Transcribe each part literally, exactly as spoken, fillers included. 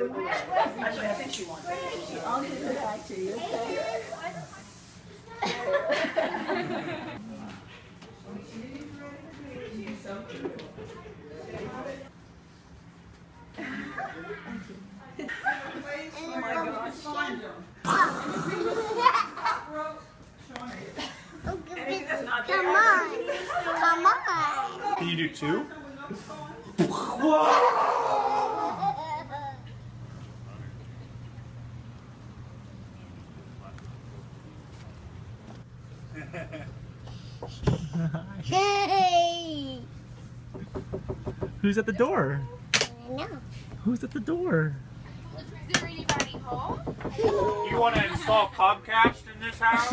Actually, I think she wants it. I'll give it back to you. Oh my gosh. Come on. Come on. Can you do two? Hey. Who's at the door? No. Who's at the door? Is there anybody home? You want to install Comcast in this house?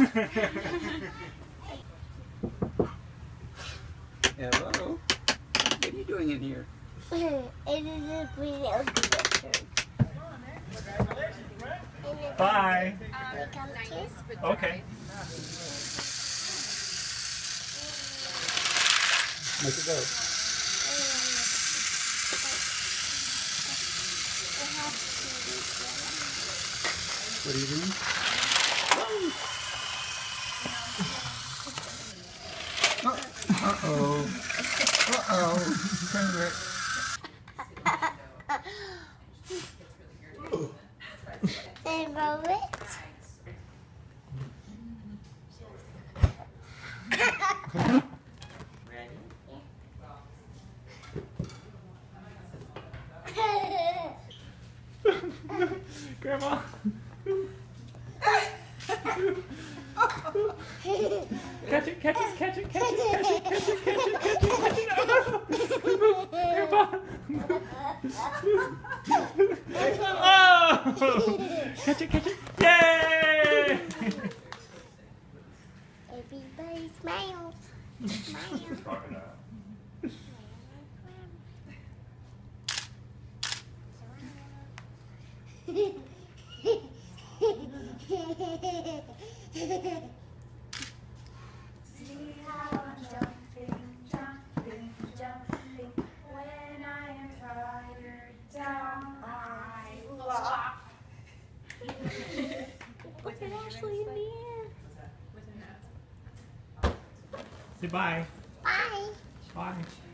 Hello. What are you doing in here? It is a video picture. Bye. Um, nice, but Okay. Make it go. What are you doing? Uh-oh. Uh-oh. Favorite. They roll it. Grandma. Catch it, catch it, catch it, catch it, catch it, catch it, catch it, catch it, catch it. Grandpa. Oh! Catch it, catch it. Yay! Everybody smiles. Smile. see how I'm jumping, jumping, jumping. When I am tired down, I laugh. Look at Ashley in the air. Say bye. Bye. Bye.